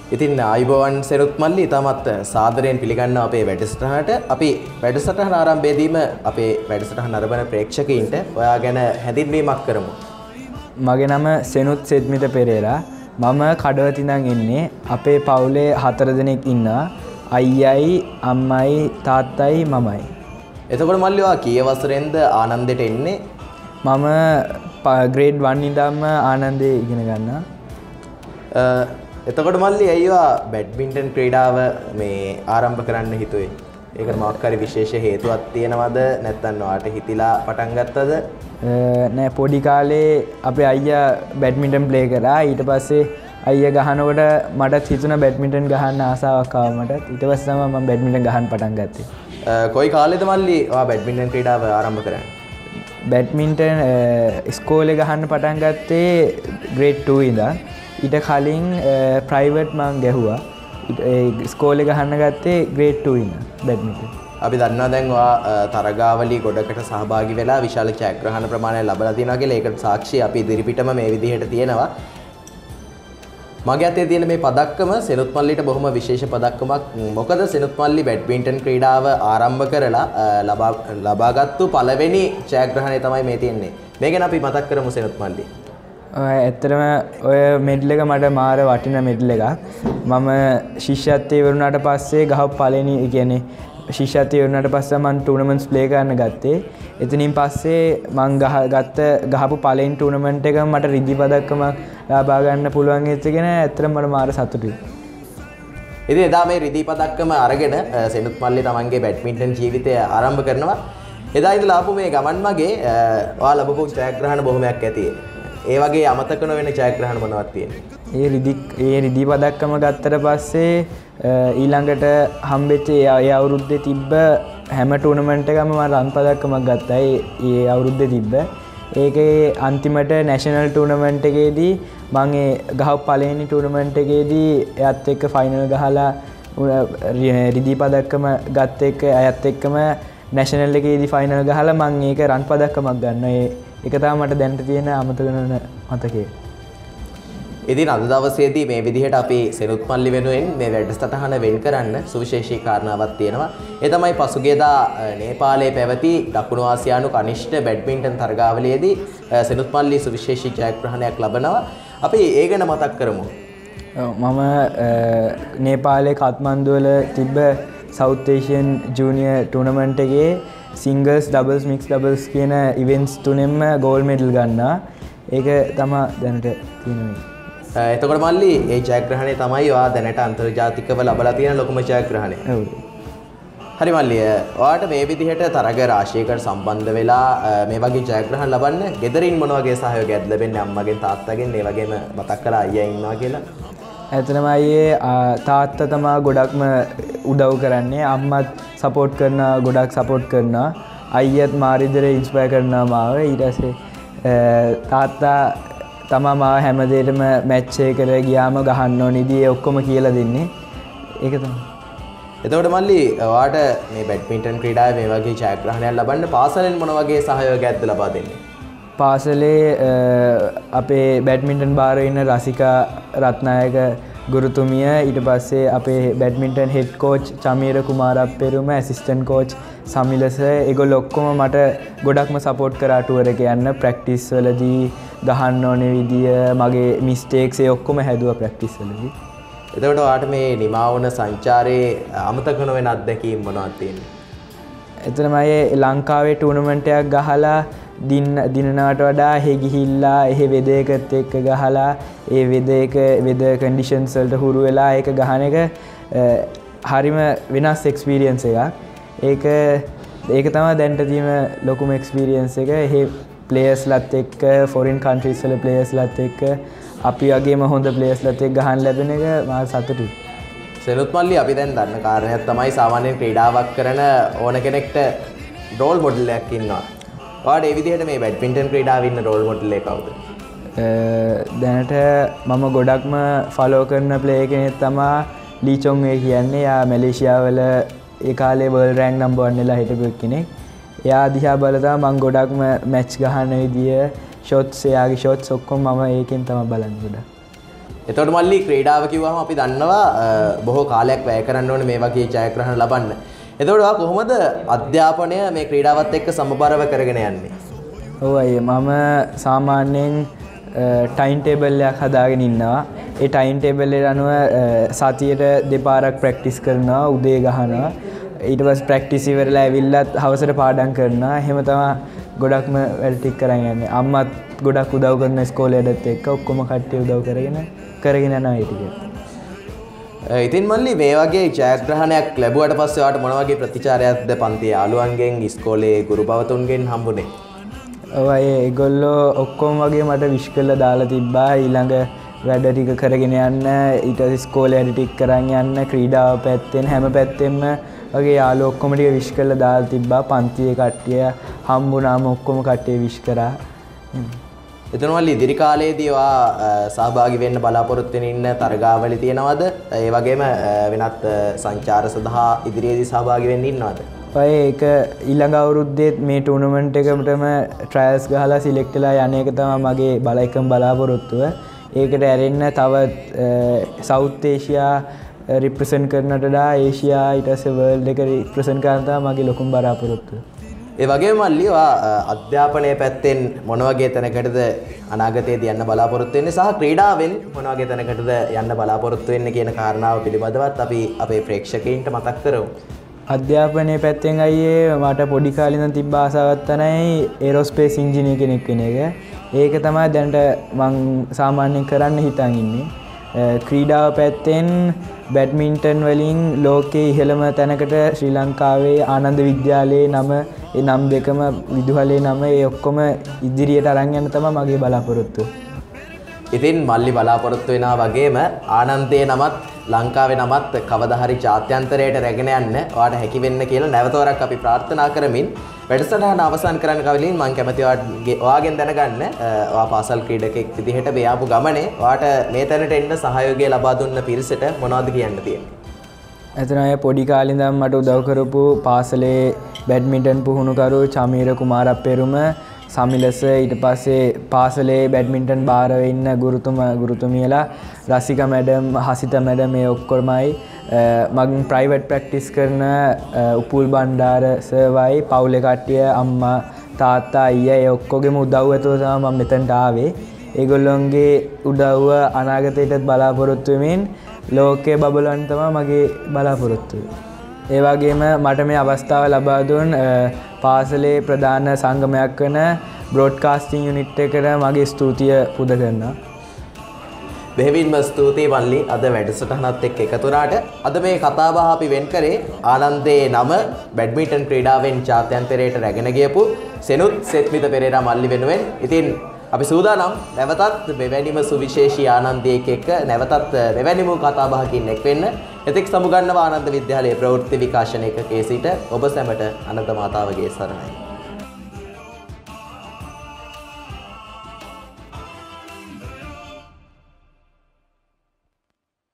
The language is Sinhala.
ඉතින් ආයුබෝවන් සෙනුත් මල්ලි තාමත් සාදරයෙන් පිළිගන්නවා අපේ වැඩසටහනට. අපි වැඩසටහන ආරම්භයේදීම අපේ වැඩසටහන අරබන ප්‍රේක්ෂකයින්ට ඔයා ගැන හැඳින්වීමක් කරමු. මගේ නම සෙනුත් සෙත්මිත පෙරේරා. මම කඩවත ඉඳන් ඉන්නේ. අපේ පවුලේ 4 දෙනෙක් ඉන්නවා. අයියයි, අම්මයි, තාත්තයි, මමයි. එතකොට මල්ලි ඔයා කී වසරෙන්ද ආනන්දයට එන්නේ? මම ග්‍රේඩ් 1 ඉඳන්ම ආනන්දේ ඉගෙන ගන්නවා. එතකොට මල්ලි අයියා බැඩ්මින්ටන් ක්‍රීඩාව මේ ආරම්භ කරන්න හිතුවේ. ඒකට මොකක් හරි විශේෂ හේතුවක් තියෙනවද නැත්නම් ඔයාට හිතිලා පටන් ගත්තද? නෑ පොඩි කාලේ අපේ අයියා බැඩ්මින්ටන් ප්ලේ කරා. ඊට පස්සේ අයියා ගහනකොට මටත් හිතුණා බැඩ්මින්ටන් ගහන්න ආසාවක් ආවා මටත්. ඊට පස්සේ තමයි මම බැඩ්මින්ටන් ගහන්න පටන් ගත්තේ. කොයි කාලේද මල්ලි ඔයා බැඩ්මින්ටන් ක්‍රීඩාව ආරම්භ කරන්නේ? බැඩ්මින්ටන් ස්කෝලේ ගහන්න පටන් ගත්තේ ග්‍රේඩ් 2 ඉඳන්. ඊට කලින් ප්‍රයිවට් මං ගැහුවා. ස්කෝලේ ගහන්න ගත්තේ ග්‍රේඩ් 2 ඉඳන් බැඩ්මින්ටන්. අපි දන්නවා දැන් ඔයා තරගාවලි ගොඩකට සහභාගී වෙලා විශාල ජයග්‍රහණ ප්‍රමාණයක් ලබලා තියෙනවා කියලා. ඒකට සාක්ෂි අපි ඉදිරිපිටම මේ විදිහට තියෙනවා. මගේ අතේ තියෙන මේ පදක්කම සෙනුත් මල්ලිට බොහොම විශේෂ පදක්කමක්. මොකද සෙනුත් මල්ලි බැඩ්මින්ටන් ක්‍රීඩාව ආරම්භ කරලා ලබාගත්තු පළවෙනි ජයග්‍රහණය තමයි මේ තියෙන්නේ. මේ ගැන අපි මතක් කරමු සෙනුත් මල්ලි. ඇත්තටම ඔය මෙඩල් එක මට මාර වටින මෙඩල් එකක්. මම ශිෂ්‍යත්වයේ වුණාට පස්සේ ගහපු පළවෙනි කියන්නේ ශිෂ්‍යත්වයේ වුණාට පස්සේ මම ටූර්නමන්ට්ස් ප්ලේ කරන්න ගත්තේ. එතනින් පස්සේ මම ගහපු පළවෙනි ටූර්නමන්ට් එක මට රිදි පදක්කමක් ලබා ගන්න පුළුවන් වෙච්චගෙන ඇත්තටම මට මාර සතුටුයි. ඉතින් එදා මේ රිදි පදක්කම අරගෙන සෙනුත් මල්ලි තමන්ගේ බැඩ්මින්ටන් ජීවිතය ආරම්භ කරනවා. එදා ඉඳලා ආපු මේ ගමන් මගේ ඔයා ලැබපු ජයග්‍රහණ බොහොමයක් ඇති. ඒ වගේ අමතක නොවෙන ජයග්‍රහණ මොනවද තියෙන්නේ? ඒ රිදි පදක්කම ගත්තට පස්සේ ඊළඟට හම්බෙච්ච ඒ අවුරුද්දේ තිබ්බ හැම ටූර්නමන්ට් එකම මම රන් පදක්කමක් ගත්තා. ඒ අවුරුද්දේ තිබ්බ. ඒකේ අන්තිමට නැෂනල් ටූර්නමන්ට් එකේදී මම ඒ ගහපු පළවෙනි ටූර්නමන්ට් එකේදී එයත් එක්ක ෆයිනල් ගහලා රිදි පදක්කම ගත්ත එක අයත් එක්කම නැෂනල් එකේදී ෆයිනල් ගහලා මම ඒක රන් පදක්කමක් ගන්නවා. ඒක තමයි මට දැනට තියෙන අමතක නොවන මතකය. ඉතින් අද දවසේදී මේ විදිහට අපි සෙනුත් මල්ලි වෙනුවෙන් මේ වැඩසටහන වෙන් කරන්න සුවිශේෂී කාරණාවක් තියෙනවා. ඒ තමයි පසුගියදා නේපාලයේ පැවති දකුණු ආසියානු කනිෂ්ඨ බැඩ්මින්ටන් තරගාවලියේදී සෙනුත් මල්ලි සුවිශේෂී ජයග්‍රහණයක් ලබනවා. අපි ඒ ගැන මතක් කරමු. මම නේපාලයේ කාත්මන්ඩු වල තිබ්බ සවුත් ඒෂියන් ජූනියර් ටූර්නමන්ට් එකේ සිංගල්ස් ඩබල්ස් මික්ස් ඩබල්ස් කියන ඉවෙන්ට්ස් තුනෙන්ම ගෝල්ඩ් මෙඩල් ගන්නවා. ඒක තමයි දැනට තියෙන්නේ. එතකොට මල්ලි ඒ ජයග්‍රහණය තමයි ඔයා දැනට අන්තර්ජාතිකව ලබලා තියෙන ලොකුම ජයග්‍රහණය. ඔව්. හරි මල්ලි ඔයාට මේ විදිහට තරග රාශියකට සම්බන්ධ වෙලා මේ වගේ ජයග්‍රහණ ලබන්න ගෙදරින් මොන වගේ සහයෝගයක් ලැබෙන්නේ? අම්මගෙන් තාත්තගෙන් ඒ වගේම මතක් කළා අයියා ඉන්නවා කියලා. ඇත්තටම අයියේ තාත්තා තමයි ගොඩක්ම උදව් කරන්නේ. අම්මත් සපෝට් කරනවා, ගොඩක් සපෝට් කරනවා. අයියත් මාරිදරේ ඉන්ස්පයර් කරනවා මාව. ඊට පස්සේ තාත්තා තමා මාව හැමදේටම මැච් එකකට ගියාම ගහන්න ඕනිදී ඒ ඔක්කොම කියලා දෙන්නේ. ඒක තමයි. එතකොට මල්ලි ඔයාට මේ බැඩ්මින්ටන් ක්‍රීඩාවේ මේ වගේ ජයග්‍රහණයක් ලබන්න පාසලෙන් මොන වගේ සහයෝගයක්ද ලබා දෙන්නේ? පාසලේ අපේ බැඩ්මින්ටන් බාරේ ඉන්න රසිකා රත්නායක ගුරුතුමිය, ඊට පස්සේ අපේ badminton head coach Chameera Kumarapperuma, assistant coach Samilasa, ඒගොල්ලෝ ඔක්කොම මට ගොඩක්ම සපෝට් කරා ටුවර් එක යන්න. ප්‍රැක්ටිස් වලදී ගහන්න ඕනේ විදිය, මගේ මිස්ටේක්ස් ඒ ඔක්කොම හැදුවා ප්‍රැක්ටිස් වලදී. එතකොට ඔයාට මේ නිමා වුණ සංචාරයේ අමතක නොවන අත්දැකීම් මොනවද තියෙන්නේ? එතනම ලංකාවේ ටූර්නමන්ට් එකක් ගහලා දිනනවට වඩා එහෙ ගිහිල්ලා එහෙ වෙද එකත් එක්ක ගහලා ඒ වෙද කන්ඩිෂන්ස් වලට හුරු වෙලා ඒක ගහන එක හරිම වෙනස් එක්ස්පීරියන්ස් එකක්. ඒක තමයි දැනට තියෙන ලොකුම එක්ස්පීරියන්ස් එක. එහෙ ප්ලේයර්ස්ලත් එක්ක, ෆොරින් කන්ට්‍රීස් වල ප්ලේයර්ස්ලත් එක්ක, අපි වගේම හොඳ ප්ලේයර්ස්ලත් එක්ක ගහන්න ලැබෙන එක මාර සතුටුයි. සෙනුත් මල්ලි අපි දැන් දන්න කාරණයක් තමයි සාමාන්‍යයෙන් ක්‍රීඩාවක් කරන ඕන කෙනෙක්ට රෝල් මොඩල් එකක් ඉන්නවා. ඔයාට ඒ විදිහට මේ බැඩ්මින්ටන් ක්‍රීඩාවේ ඉන්න රෝල් මොඩල් එක කවුද? දැනට මම ගොඩක්ම ෆලෝ කරන ප්ලේයර් කෙනෙක් තමයි ලී චොං වේ කියන්නේ. එයා මැලේසියාවල ඒ කාලේ වර්ල්ඩ් රෑන්ක් නම්බර් 1 වෙලා හිටපු කෙනෙක්. එයා දිහා බලලා මම ගොඩක්ම මැච් ගහන විදිය, ෂොට්ස්, එයාගේ ෂොට්ස් ඔක්කොම මම ඒකෙන් තමයි බලන්නේ ගොඩක්. එතකොට මල්ලි ක්‍රීඩාව කිව්වම අපි දන්නවා බොහෝ කාලයක් වැය කරන්න ඕනේ මේ වගේ ජයග්‍රහණ ලබන්න. එතකොට කොහොමද අධ්‍යාපනය මේ ක්‍රීඩාවත් එක්ක සමබරව කරගෙන යන්නේ? ඔව් අයියේ මම සාමාන්‍යයෙන් ටයිම් ටේබල් එකක් හදාගෙන ඉන්නවා. ඒ ටයිම් ටේබල් එකට අනුව සතියට දෙපාරක් ප්‍රැක්ටිස් කරනවා, උදේ ගහනවා. ඊට පස්සේ ප්‍රැක්ටිස් ඉවරලා ඇවිල්ලත් හවසට පාඩම් කරනවා. එහෙම තමයි ගොඩක්ම වැඩ ටික කරන් යන්නේ. අම්මත් ගොඩක් උදව් කරන ඉස්කෝලේටත් එක්ක ඔක්කොම කට්ටිය උදව් කරගෙන යනවා ඒ ටික. ඉතින් මල්ලි මේ වගේ ජයග්‍රහණයක් ලැබුවට පස්සේ ඔයාලට මොන වගේ ප්‍රතිචාරයක්ද පන්ති යාළුවන්ගෙන් ඉස්කෝලේ ගුරු භවතුන්ගෙන් හම්බුනේ? ඔව් අයියේ ඒගොල්ලෝ ඔක්කොම වගේ මට විශ් කරලා දාලා තිබ්බා ඊළඟ වැඩ ටික කරගෙන යන්න, ඊට ඉස්කෝලේ වැඩ ටික කරන් යන්න, ක්‍රීඩාව පැත්තෙන් හැම පැත්තෙම වගේ යාළුවෝ ඔක්කොම ටික විශ් කරලා දාලා තිබ්බා. පන්තියේ කට්ටිය හම්බුනාම ඔක්කොම කට්ටිය විශ් කරා. එතන මල්ලි ඉදිරි කාලේදී ඔයා සහභාගී වෙන්න බලාපොරොත්තු වෙන ඉන්න තරගාවලි තියෙනවද? ඒ වගේම වෙනත් සංචාර සඳහා ඉදිරියේදී සහභාගී වෙන්න ඉන්නවද? ඒක ඊළඟ අවුරුද්දේ මේ ටූර්නමන්ට් එකකටම ට්‍රයල්ස් ගහලා සිලෙක්ට් වෙලා යන එක තමයි මගේ එකම බලාපොරොත්තුව. ඒකට ඇරෙන්න තව සවුත් ඒෂියා රිප්‍රසන්ට් කරනට වඩා ඒෂියා ඊට පස්සේ වර්ල්ඩ් එක රිප්‍රසන්ට් කරන්න තමයි මගේ ලොකුම බලාපොරොත්තුව. ඒ වගේම මල්ලි අධ්‍යාපනයේ පැත්තෙන් මොන වගේ තැනකටද අනාගතයේදී යන්න බලාපොරොත්තු වෙන්නේ සහ ක්‍රීඩාවෙන් මොන වගේ තැනකටද යන්න බලාපොරොත්තු වෙන්නේ කියන කාරණාව පිළිබඳවත් අපි අපේ ප්‍රේක්ෂකයින්ට මතක් කරමු. අධ්‍යාපනයේ පැත්තෙන් අයියේ මට පොඩි කාලේ ඉඳන් තිබ්බ ආසාවක් තමයි ඒරෝස්පේස් ඉංජිනේර කෙනෙක් වෙන එක. ඒක තමයි දැනට මං සාමාන්‍යයෙන් කරන්න හිතන් ඉන්නේ. ක්‍රීඩාව පැත්තෙන් බැඩ්මින්ටන් වලින් ලෝකයේ ඉහළම තැනකට ශ්‍රී ලංකාවේ ආනන්ද විද්‍යාලයේ නම ඒ නම් දෙකම විදුහලේ නම ඒ ඔක්කොම ඉදිරියට අරන් යන්න තමයි මගේ බලාපොරොත්තුව. ඉතින් මල්ලි බලාපොරොත්තු වෙනා වගේම ආනන්දයේ නමත් ලංකාවේ නමත් කවදා හරි ජාත්‍යන්තරයට රැගෙන යන්න ඔයාට හැකි වෙන්න කියලා නැවතවරක් අපි ප්‍රාර්ථනා කරමින් වැඩසටහන අවසන් කරන්න කලින් මම කැමති ඔයාගෙන් දැනගන්න ඔයා පාසල් ක්‍රීඩකෙක් විදිහට මේ ආපු ගමනේ ඔයාට මේ තැනට එන්න සහයෝගය ලබා දුන්න පිරිසට මොනවද කියන්න තියෙන්නේ? එතන අය පොඩි කාලේ ඉඳන් මට උදව් කරපු පාසලේ බැඩ්මින්ටන් පුහුණුකරු චමීර කුමාරප්පෙරුම සමිලස ඊට පස්සේ පාසලේ බැඩ්මින්ටන් බාර වෙන්න ගුරුතුමියලා රසිකා මැඩම් හසිත මැඩම් මේ ඔක්කොමයි මගෙන් ප්‍රයිවට් ප්‍රැක්ටිස් කරන උපුල් බණ්ඩාර සර්වයි පවුලේ කට්ටිය අම්මා තාත්තා අයියා ඒ ඔක්කොගෙම උදව් ඇතුව තමයි මම මෙතනට ආවේ. ඒගොල්ලොන්ගේ උදව්ව අනාගතයටත් බලාපොරොත්තු වෙමින් ලෝකයේ බබලන්න තමයි මගේ බලාපොරොත්තුව. ඒ වගේම මට මේ අවස්ථාව ලබා දුන් පාසලේ ප්‍රධාන සංගමයක් වන බ්‍රෝඩ්කාස්ටිං යුනිට් එකට මගේ ස්තුතිය පුද කරනවා. බෙහෙවින්ම ස්තුතියි මල්ලි අද වැඩසටහනත් එක්ක එකතු වුණාට. අද මේ කතාබහ අපි වෙන් කරේ ආනන්දයේ නම බැඩ්මින්ටන් ක්‍රීඩාවෙන් ජාත්‍යන්තරයට රැගෙන ගියපු සෙනුත් සෙත්මිත පෙරේරා මල්ලි වෙනුවෙන්. ඉතින් අපි සූදානම් නැවතත් මෙවැනිම සුවිශේෂී ආනන්දයක එක්ක නැවතත් මෙවැනිම කතාබහකින් එක් වෙන්න. එතෙක් සමුගන්නවා ආනන්ද විද්‍යාලයේ ප්‍රවෘත්ති විකාශන ඒකකයේ සිට ඔබ සැමට අනන්ත මාතාවගේ සරණයි.